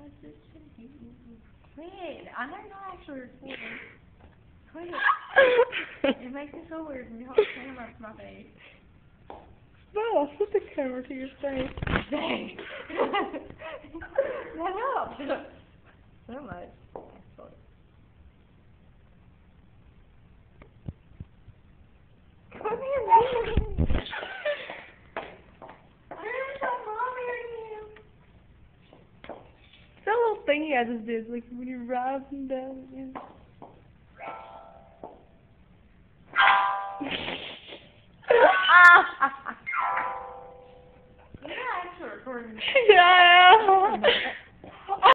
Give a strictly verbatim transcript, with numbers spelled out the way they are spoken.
Wait, I'm not actually recording. Wait. It makes me so weird when you hold the camera up to my face. No, I'll put the camera to your face. Dang. That helps. So much. Come here, man. I'm so mommy again. That little thingy I just did, like when you rise and down. Yeah. You're actually recording. Yeah.